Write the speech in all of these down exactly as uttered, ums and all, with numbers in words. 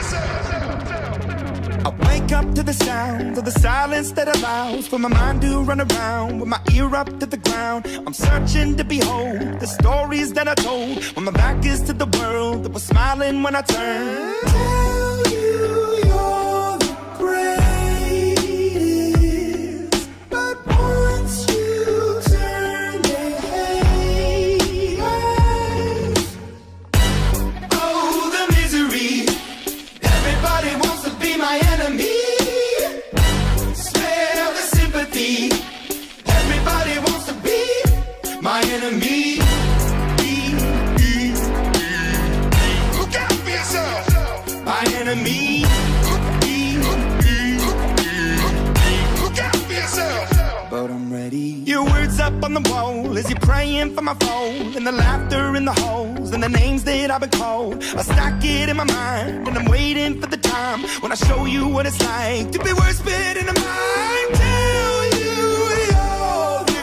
I wake up to the sound of the silence that allows for my mind to run around with my ear up to the ground. I'm searching to behold the stories that I told when my back is to the world that was smiling when I turned. Tell you you're the greatest, but once you turn they hate us. Oh, the misery. Everybody wants to be my enemy. Smell the sympathy. Everybody wants to be my enemy. Look out for yourself. My enemy. Look out for yourself. But I'm ready. Your words up on the wall as you're praying for my phone, and the laughter in the holes and the names that I've been called. I stack it in my mind and I'm waiting for the time when I show you what it's like to be worse fit in a mind. Tell you you're the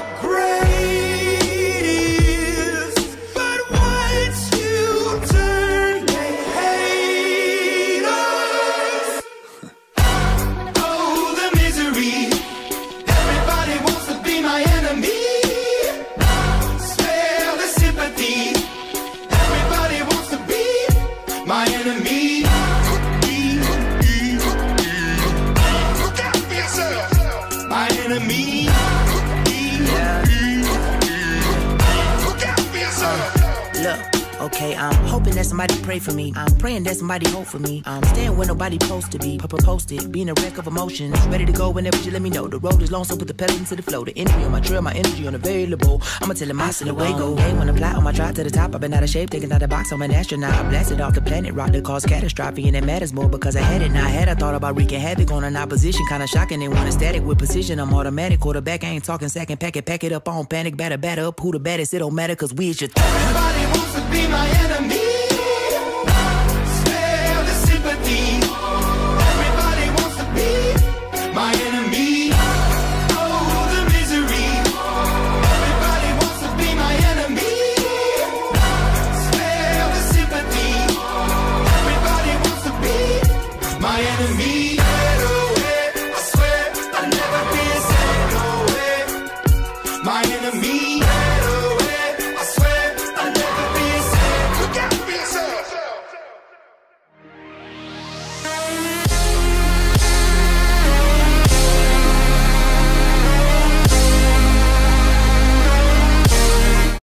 greatest, but once you turn they hate us. Oh, the misery. Everybody wants to be my enemy. Spare the sympathy. Everybody wants to be my enemy. Look out for yourself. My enemy. Look out for yourself. Look, okay, I'm hoping that somebody pray for me. I'm praying that somebody hope for me. I'm staying where nobody supposed to be. Papa posted, being a wreck of emotions. Ready to go whenever you let me know. The road is long, so put the pedal into the flow. The energy on my trail, my energy unavailable. I'ma tell him I still away go. Hey, when I fly on my drive to the top, I've been out of shape, taking out the box. I'm an astronaut. I blasted off the planet rock that caused catastrophe, and it matters more because I had it. Now I had I thought about wreaking havoc on an opposition, kinda shocking. They want a static with precision. I'm automatic quarterback. I ain't talking second pack it, pack it up on panic, batter, batter up. Who the baddest? It don't matter, cause we is your Everybody wants to be my enemy.